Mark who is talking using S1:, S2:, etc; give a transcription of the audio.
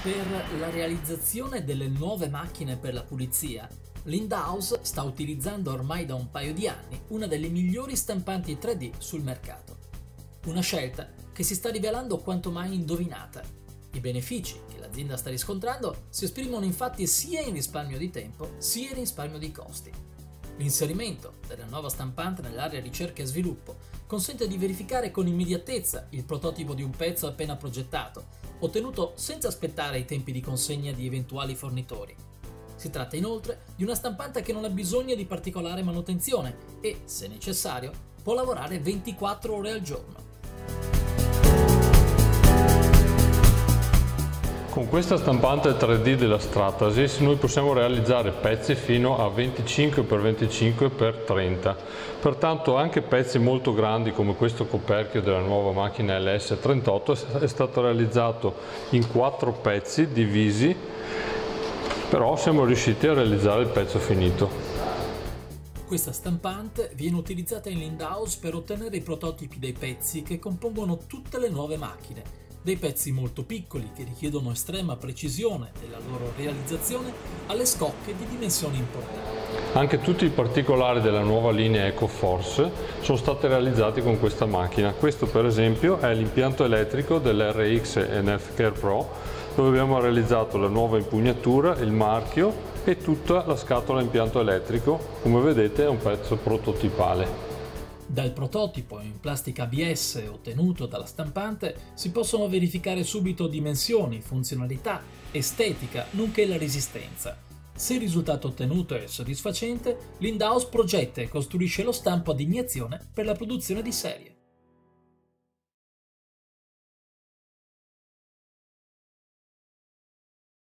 S1: Per la realizzazione delle nuove macchine per la pulizia, Lindhaus sta utilizzando ormai da un paio di anni una delle migliori stampanti 3D sul mercato. Una scelta che si sta rivelando quanto mai indovinata. I benefici che l'azienda sta riscontrando si esprimono infatti sia in risparmio di tempo sia in risparmio di costi. L'inserimento della nuova stampante nell'area ricerca e sviluppo consente di verificare con immediatezza il prototipo di un pezzo appena progettato, ottenuto senza aspettare i tempi di consegna di eventuali fornitori. Si tratta inoltre di una stampante che non ha bisogno di particolare manutenzione e, se necessario, può lavorare 24 ore al giorno.
S2: Con questa stampante 3D della Stratasys noi possiamo realizzare pezzi fino a 25x25x30, pertanto anche pezzi molto grandi come questo coperchio della nuova macchina LS38 è stato realizzato in 4 pezzi divisi, però siamo riusciti a realizzare il pezzo finito.
S1: Questa stampante viene utilizzata in Lindhaus per ottenere i prototipi dei pezzi che compongono tutte le nuove macchine. Dei pezzi molto piccoli che richiedono estrema precisione nella loro realizzazione alle scocche di dimensioni importanti.
S2: Anche tutti i particolari della nuova linea EcoForce sono stati realizzati con questa macchina. Questo per esempio è l'impianto elettrico dell'RX NF Care Pro, dove abbiamo realizzato la nuova impugnatura, il marchio e tutta la scatola impianto elettrico. Come vedete è un pezzo prototipale.
S1: Dal prototipo in plastica ABS ottenuto dalla stampante si possono verificare subito dimensioni, funzionalità, estetica, nonché la resistenza. Se il risultato ottenuto è soddisfacente, Lindhaus progetta e costruisce lo stampo ad iniezione per la produzione di serie.